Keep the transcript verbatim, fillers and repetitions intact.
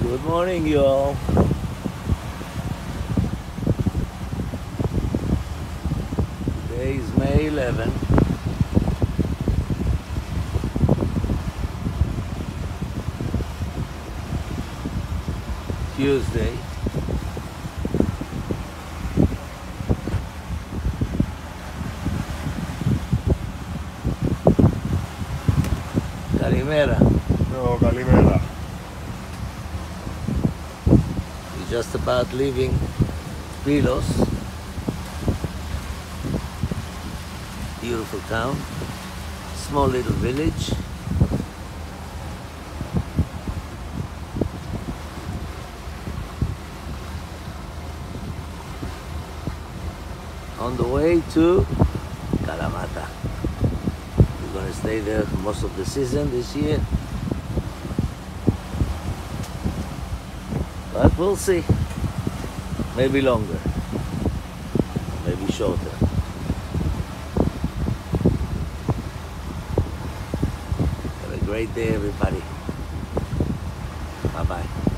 Good morning, you all. Today is May eleventh. Tuesday. Kalimera. No, Kalimera. We're just about leaving Pilos. Beautiful town. Small little village. On the way to Kalamata. We're going to stay there most of the season this year. But we'll see. Maybe longer. Maybe shorter. Have a great day, everybody. Bye-bye.